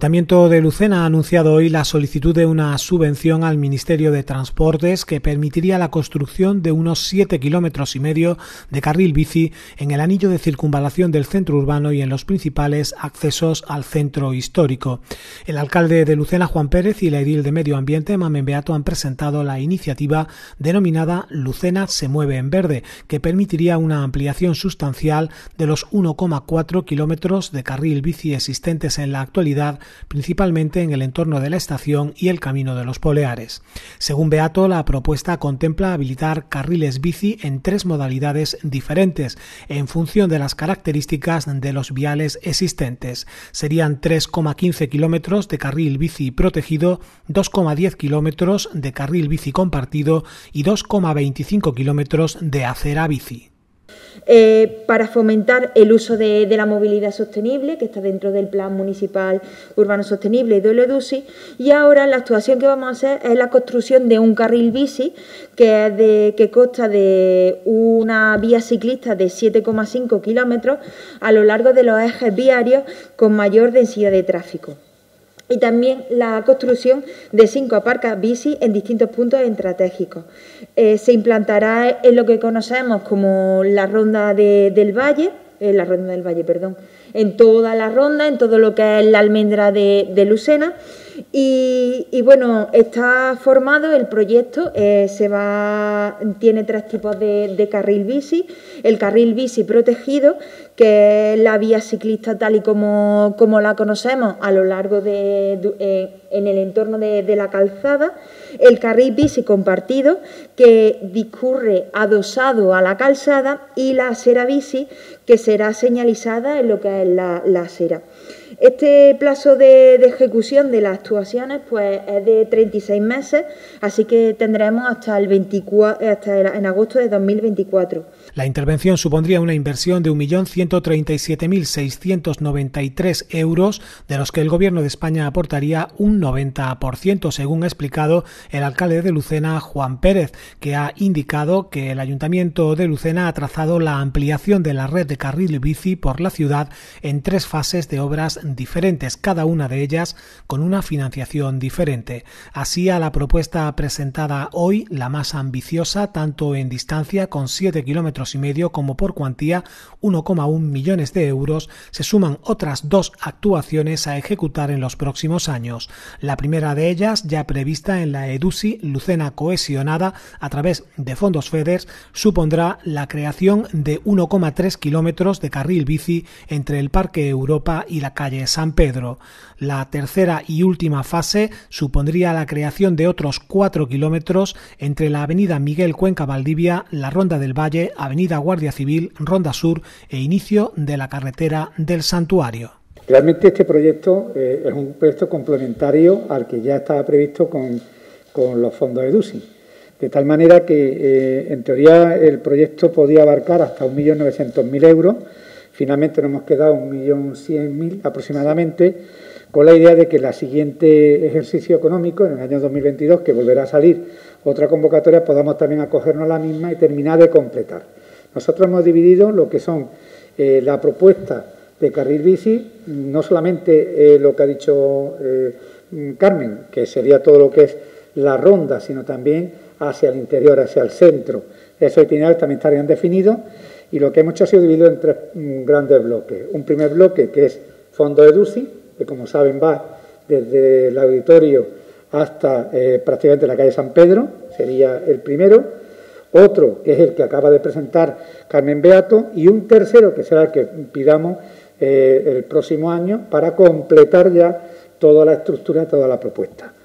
Ayuntamiento de Lucena ha anunciado hoy la solicitud de una subvención al Ministerio de Transportes que permitiría la construcción de unos 7,5 kilómetros de carril bici en el anillo de circunvalación del centro urbano y en los principales accesos al centro histórico. El alcalde de Lucena, Juan Pérez, y la edil de Medio Ambiente, Mamen Beato, han presentado la iniciativa denominada Lucena se mueve en verde, que permitiría una ampliación sustancial de los 1,4 kilómetros de carril bici existentes en la actualidad, principalmente en el entorno de la estación y el Camino de los Poleares. Según Beato, la propuesta contempla habilitar carriles bici en 3 modalidades diferentes, en función de las características de los viales existentes. Serían 3,15 kilómetros de carril bici protegido, 2,10 kilómetros de carril bici compartido y 2,25 kilómetros de acera bici. Para fomentar el uso de la movilidad sostenible, que está dentro del Plan Municipal Urbano Sostenible de EDUSI, y ahora la actuación que vamos a hacer es la construcción de un carril bici que consta de una vía ciclista de 7,5 kilómetros a lo largo de los ejes viarios con mayor densidad de tráfico. Y también la construcción de 5 aparcas bici en distintos puntos estratégicos. Se implantará en lo que conocemos como la ronda del Valle, en toda la ronda, en todo lo que es la almendra de Lucena. Y bueno, está formado el proyecto, tiene 3 tipos de carril bici. El carril bici protegido, que es la vía ciclista tal y como la conocemos a lo largo en el entorno de la calzada. El carril bici compartido, que discurre adosado a la calzada, y la acera bici, que será señalizada en lo que es la acera. Este plazo de ejecución de las actuaciones pues es de 36 meses, así que tendremos hasta en agosto de 2024. La intervención supondría una inversión de 1.137.693 euros, de los que el Gobierno de España aportaría un 90%, según ha explicado el alcalde de Lucena, Juan Pérez, que ha indicado que el Ayuntamiento de Lucena ha trazado la ampliación de la red de carril bici por la ciudad en 3 fases de obras diferentes, cada una de ellas con una financiación diferente. Así, a la propuesta presentada hoy, la más ambiciosa, tanto en distancia, con 7,5 kilómetros como por cuantía, 1,1 millones de euros, se suman otras 2 actuaciones a ejecutar en los próximos años. La primera de ellas, ya prevista en la EDUSI Lucena Cohesionada a través de fondos FEDER, supondrá la creación de 1,3 kilómetros de carril bici entre el Parque Europa y la calle San Pedro. La tercera y última fase supondría la creación de otros 4 kilómetros entre la avenida Miguel Cuenca Valdivia, la Ronda del Valle, avenida Guardia Civil, Ronda Sur e inicio de la carretera del Santuario. Realmente este proyecto es un proyecto complementario al que ya estaba previsto con los fondos EDUSI, de tal manera que en teoría el proyecto podía abarcar hasta 1.900.000 euros. Finalmente nos hemos quedado 1.100.000 aproximadamente, con la idea de que el siguiente ejercicio económico, en el año 2022, que volverá a salir otra convocatoria, podamos también acogernos a la misma y terminar de completar. Nosotros hemos dividido lo que son la propuesta de carril bici, no solamente lo que ha dicho Carmen, que sería todo lo que es la ronda, sino también hacia el interior, hacia el centro. Esos itinerarios también estarían definidos, y lo que hemos hecho ha sido dividido en 3 grandes bloques. Un primer bloque que es fondo EDUSI, que como saben va desde el auditorio hasta prácticamente la calle San Pedro, sería el primero. Otro, que es el que acaba de presentar Carmen Beato, y un tercero, que será el que pidamos el próximo año para completar ya toda la estructura, toda la propuesta.